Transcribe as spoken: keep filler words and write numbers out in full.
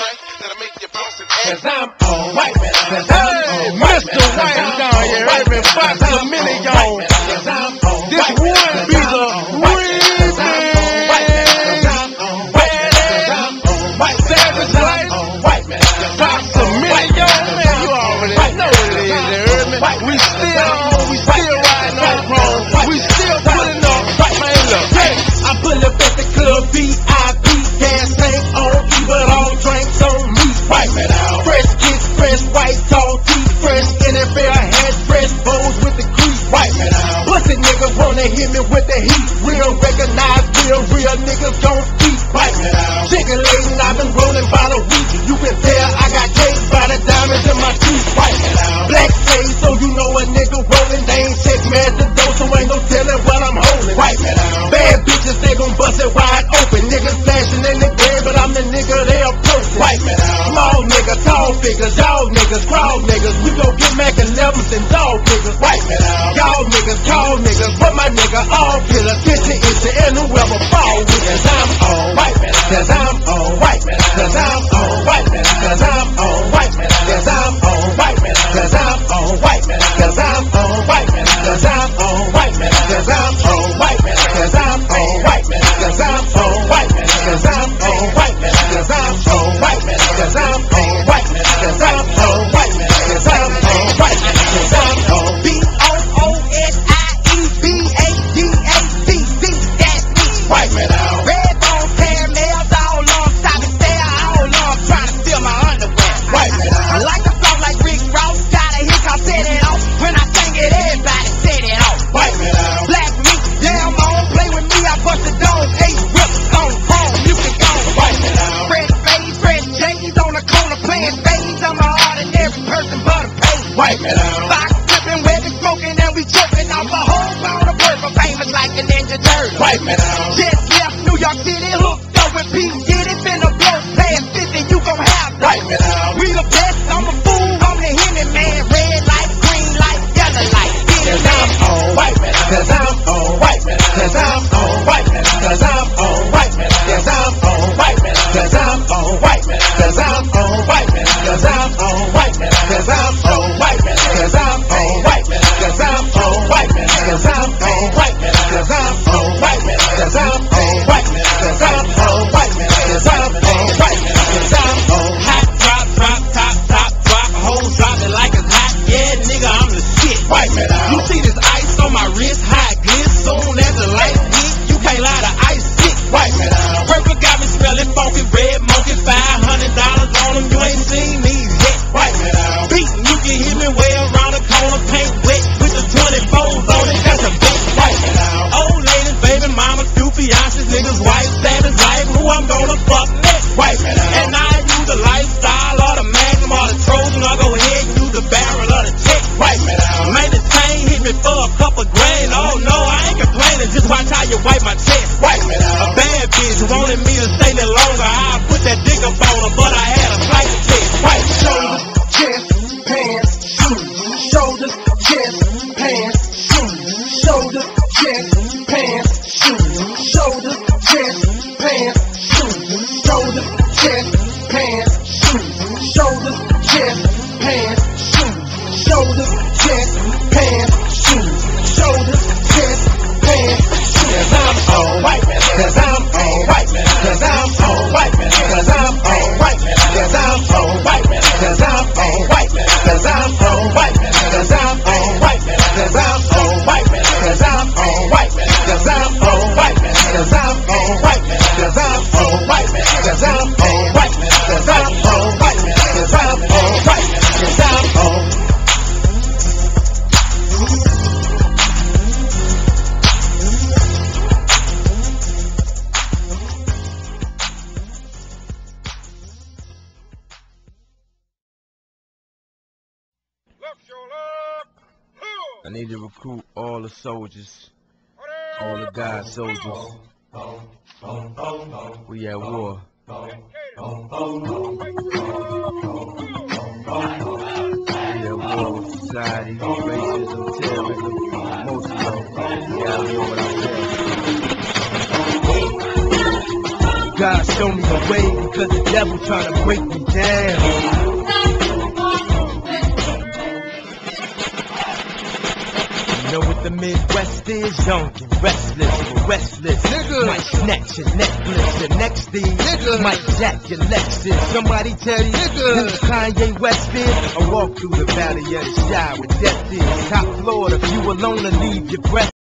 Cause I'm on white man. Cause I'm on white man. Mister White down here, heard me box a million. Cause I'm on this one be the remix. Cause I'm on white man. Cause I'm on white man. Savage life. White man. Box a million. Man, you already know what it is. You heard me? We still on. We still riding on chrome. We still putting up. Man, look. Hey, I pull up at the club V I P. Gas tank on E, but all drinks on me. White man out. Fresh kicks, fresh white tall teeth, fresh N F L hat, fresh bows with the crease. White man out. Pussy niggas wanna hit me with the heat. Real recognized, real, real niggas gon' speak. White man out. Chicken laden, I've been rolling by the week. You can tell I got cake by the diamonds in my teeth. White man out. Black face, so you know a nigga rolling. They ain't check me at the door, so ain't no telling what I'm holding. White man out. Bad bitches, they gon' bust it wide open. Niggas flashing in the game, but I'm the nigga they approaching. White man out. Small niggas, tall figures, y'all niggas, crowd niggas. We gon' get Mac elevens and dog niggas. White man out. Y'all niggas, call niggas, but my nigga all killers. fifty inches and whoever fall with. Cause I'm on white man. Cause I'm on white man. Cause I'm on white man. Cause I'm on white man. Cause I'm on white man. Cause I'm on white man. Cause I'm on white man. Cause I'm on white man. Cause I'm on white man. Cause I'm on white man. Cause I'm on white man. Cause I'm on white man. Cause I'm on white man. Cause I'm on white man. Cause I'm on white man. Cause I'm on white man. Cause I'm on B O O S I E B A D A C C. That's me. White man out. Red bone caramels all on top and stare all on trying to steal my underwear. White man out. I like the song like Rick Ross. Got a hit, I set it off. When I sing it, everybody set it off. White man out. Black meat, yeah, I'm on. Play with me, I bust the dome. Eight whips on chrome. You can go. White man out. Fresh face, fresh J's on the corner playing spades. I'm an ordinary person, but a paid. White man out. Box flipping, where we smoking, and we tripping off a whole pound of purple. Famous like a Ninja Turtle. White man out. Just left New York City, hooked up with P. Diddy, finna blow past fifty, you gon' have that. White man out. We the best, I'm a fool, I'm the Henny man. Red light, green light, yellow light. Cause I'm on white man. Cause I'm on white man. Cause I'm on white man. Cause I'm on white man. Cause I'm on white man. Cause I'm on white man. Cause I'm on white man. Cause I'm on white man. Cause I'm on white man. Cause I'm on white man. Cause I'm on white man. Cause I'm on white man. Cause I'm on white man. Cause I'm on white man. Cause I'm on white man. Cause I'm on white man. Cause I'm on hot drop, drop, top, top, drop. Whole drop it like it's hot. Yeah, nigga, I'm the shit. White man out. You see this ice on my wrist, high glitz. Soon as the light hit, you can't lie to ice stick. White man out. Purple got me smelling funky, red monkey, five hundred dollars on them. You ain't seen these yet. White man out. Beatin', you can hit me way around the corner, paint wet with the twenty-fours on it. That's a bet. White man out. Old ladies, baby mama, few fiances, niggas, white savage life. Who I'm gonna fuck next? White man out. And I use the lifestyle or the Magnum or the Trojan, or go ahead and use the barrel or the check. White man out. Man, the chain hit me for a couple grand. Oh no, I ain't complaining. Just watch how you wipe my chest. White man out. A bad bitch wanted me to stay there longer. I put that dick up on her, but I had a slight test. White shoulders, chest, pants, shoes. Shoulders, chest, pants, shoes. Shoulders, chest, pants, shoes. Shoulders, chest, pants, shoes. Shoulders, chest, pants, shoes. Shoulders, chest, pants, shoes. Shoulders, chest, pants, shoes. Shoulders, chest, pants, shoes. Cause I'm on white man. Cause I'm on white man. Cause I'm on white man. Cause I'm on white man. Cause I'm on white man. Cause I'm on white man. Cause I'm on white man. Cause I'm on white man. Cause I'm on white man. Cause I'm on white man. Cause I'm on white man. Cause I'm on white man. Cause I'm on white man. Cause I'm on white man. Cause I'm on white man. Cause I'm on white man. Cause I'm on. I need to recruit all the soldiers, all the God soldiers. We at war. We at war with society, racism, terrorism, most of them. Yeah, I know what I'm saying. God show me the way, because the devil trying to break me down. You know what the Midwest is? Young and restless, but restless. Nigga might snatch your necklace. The next thing, nigga might jack your Lexus. Somebody tell you, nigga, who Kanye West is? I walk through the valley of the shy with death is. Top floor, if you alone, to leave your breath.